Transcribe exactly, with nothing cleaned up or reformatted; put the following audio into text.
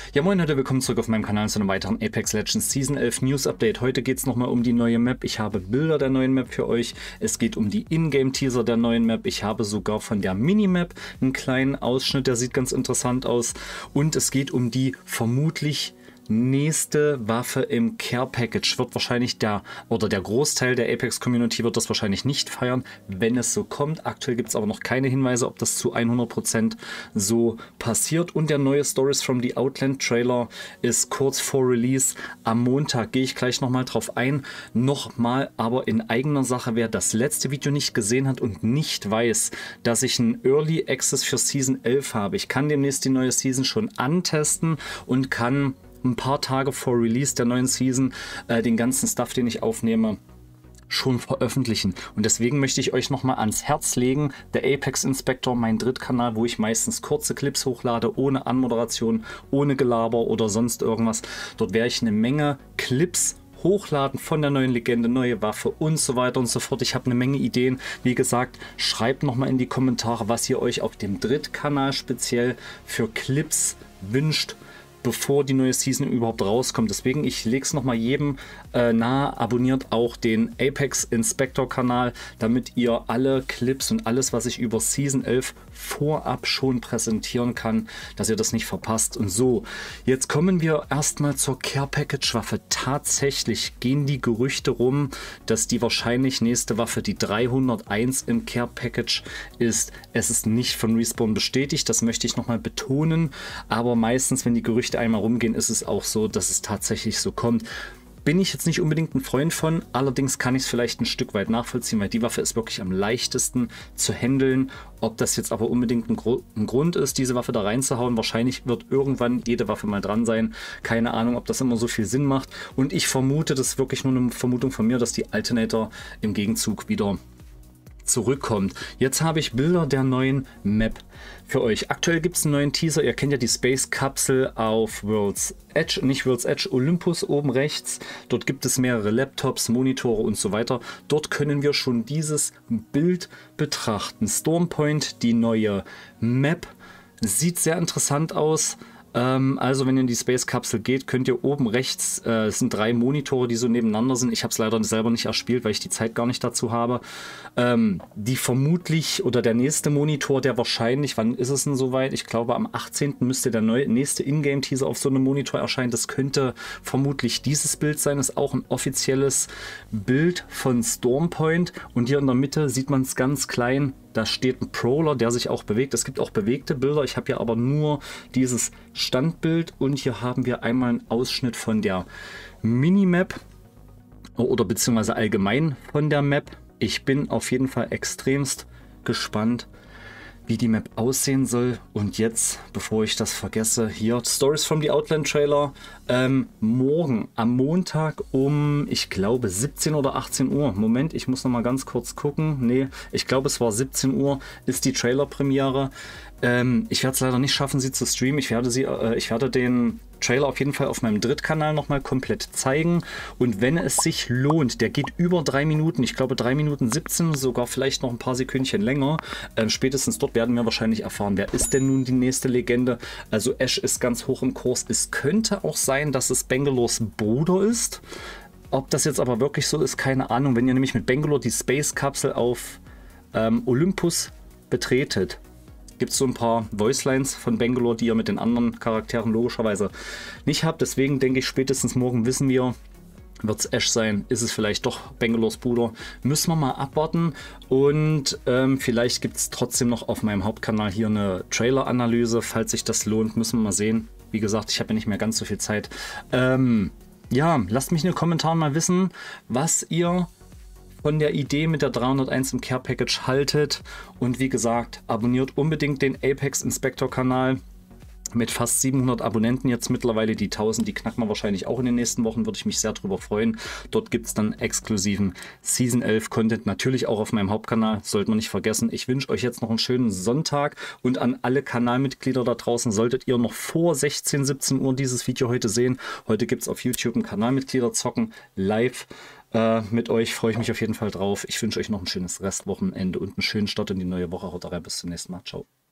Ja moin Leute, willkommen zurück auf meinem Kanal zu einem weiteren Apex Legends Season elf News Update. Heute geht es nochmal um die neue Map. Ich habe Bilder der neuen Map für euch. Es geht um die Ingame-Teaser der neuen Map. Ich habe sogar von der Minimap einen kleinen Ausschnitt, der sieht ganz interessant aus. Und es geht um die vermutlich nächste Waffe im Care Package. Wird wahrscheinlich der, oder der Großteil der Apex Community wird das wahrscheinlich nicht feiern, wenn es so kommt. Aktuell gibt es aber noch keine Hinweise, ob das zu hundert Prozent so passiert. Und der neue Stories from the Outland Trailer ist kurz vor Release. Am Montag gehe ich gleich nochmal drauf ein. Nochmal aber in eigener Sache, wer das letzte Video nicht gesehen hat und nicht weiß, dass ich einen Early Access für Season elf habe. Ich kann demnächst die neue Season schon antesten und kann ein paar Tage vor Release der neuen Season äh, den ganzen Stuff, den ich aufnehme, schon veröffentlichen. Und deswegen möchte ich euch nochmal ans Herz legen, der Apex Inspector, mein Drittkanal, wo ich meistens kurze Clips hochlade, ohne Anmoderation, ohne Gelaber oder sonst irgendwas. Dort werde ich eine Menge Clips hochladen von der neuen Legende, neue Waffe und so weiter und so fort. Ich habe eine Menge Ideen. Wie gesagt, schreibt nochmal in die Kommentare, was ihr euch auf dem Drittkanal speziell für Clips wünscht, bevor die neue Season überhaupt rauskommt. Deswegen, ich lege es nochmal jedem äh, nahe, abonniert auch den Apex Inspector Kanal, damit ihr alle Clips und alles, was ich über Season elf vorab schon präsentieren kann, dass ihr das nicht verpasst. Und so, jetzt kommen wir erstmal zur Care Package Waffe. Tatsächlich gehen die Gerüchte rum, dass die wahrscheinlich nächste Waffe die dreihunderteins im Care Package ist. Es ist nicht von Respawn bestätigt, das möchte ich nochmal betonen, aber meistens, wenn die Gerüchte einmal rumgehen, ist es auch so, dass es tatsächlich so kommt. Bin ich jetzt nicht unbedingt ein Freund von, allerdings kann ich es vielleicht ein Stück weit nachvollziehen, weil die Waffe ist wirklich am leichtesten zu handeln. Ob das jetzt aber unbedingt ein, Gro ein Grund ist, diese Waffe da reinzuhauen, wahrscheinlich wird irgendwann jede Waffe mal dran sein. Keine Ahnung, ob das immer so viel Sinn macht. Und ich vermute, das ist wirklich nur eine Vermutung von mir, dass die Alternator im Gegenzug wieder zurückkommt. Jetzt habe ich Bilder der neuen Map für euch. Aktuell gibt es einen neuen Teaser. Ihr kennt ja die Space-Kapsel auf World's Edge, nicht World's Edge, Olympus oben rechts. Dort gibt es mehrere Laptops, Monitore und so weiter. Dort können wir schon dieses Bild betrachten. Stormpoint, die neue Map, sieht sehr interessant aus. Also wenn ihr in die Space-Kapsel geht, könnt ihr oben rechts, äh, es sind drei Monitore, die so nebeneinander sind. Ich habe es leider selber nicht erspielt, weil ich die Zeit gar nicht dazu habe. Ähm, die vermutlich, oder der nächste Monitor, der wahrscheinlich, wann ist es denn soweit? Ich glaube am achtzehnten müsste der neue, nächste Ingame-Teaser auf so einem Monitor erscheinen. Das könnte vermutlich dieses Bild sein. Das ist auch ein offizielles Bild von Stormpoint. Und hier in der Mitte sieht man es ganz klein. Da steht ein Prowler, der sich auch bewegt. Es gibt auch bewegte Bilder. Ich habe hier aber nur dieses Standbild. Und hier haben wir einmal einen Ausschnitt von der Minimap oder beziehungsweise allgemein von der Map. Ich bin auf jeden Fall extremst gespannt, wie die Map aussehen soll. Und jetzt, bevor ich das vergesse, hier Stories from the Outland Trailer. Ähm, morgen am Montag um, ich glaube, siebzehn oder achtzehn Uhr. Moment, ich muss noch mal ganz kurz gucken. Nee, ich glaube, es war siebzehn Uhr, ist die Trailer-Premiere. Ähm, ich werde es leider nicht schaffen, sie zu streamen. Ich werde, sie, äh, ich werde den Trailer auf jeden Fall auf meinem Drittkanal nochmal komplett zeigen. Und wenn es sich lohnt, der geht über drei Minuten, ich glaube drei Minuten siebzehn, sogar vielleicht noch ein paar Sekündchen länger. Ähm, spätestens dort werden wir wahrscheinlich erfahren, wer ist denn nun die nächste Legende. Also Ash ist ganz hoch im Kurs. Es könnte auch sein, dass es Bangalores Bruder ist. Ob das jetzt aber wirklich so ist, keine Ahnung. Wenn ihr nämlich mit Bangalore die Space-Kapsel auf ähm, Olympus betretet, gibt es so ein paar Voicelines von Bangalore, die ihr mit den anderen Charakteren logischerweise nicht habt. Deswegen denke ich, spätestens morgen wissen wir, wird es Ash sein, ist es vielleicht doch Bangalores Bruder. Müssen wir mal abwarten. Und ähm, vielleicht gibt es trotzdem noch auf meinem Hauptkanal hier eine Trailer-Analyse. Falls sich das lohnt, müssen wir mal sehen. Wie gesagt, ich habe ja nicht mehr ganz so viel Zeit. Ähm, ja, lasst mich in den Kommentaren mal wissen, was ihr von der Idee mit der dreihunderteins im Care Package haltet. Und wie gesagt, abonniert unbedingt den Apex Inspector Kanal. Mit fast siebenhundert Abonnenten jetzt mittlerweile, die tausend, die knacken wir wahrscheinlich auch in den nächsten Wochen, würde ich mich sehr drüber freuen. Dort gibt es dann exklusiven Season elf Content, natürlich auch auf meinem Hauptkanal, sollte man nicht vergessen. Ich wünsche euch jetzt noch einen schönen Sonntag und an alle Kanalmitglieder da draußen, solltet ihr noch vor sechzehn, siebzehn Uhr dieses Video heute sehen. Heute gibt es auf YouTube ein Kanalmitglieder zocken live. Äh, mit euch freue ich mich auf jeden Fall drauf. Ich wünsche euch noch ein schönes Restwochenende und einen schönen Start in die neue Woche. Haut rein, bis zum nächsten Mal. Ciao.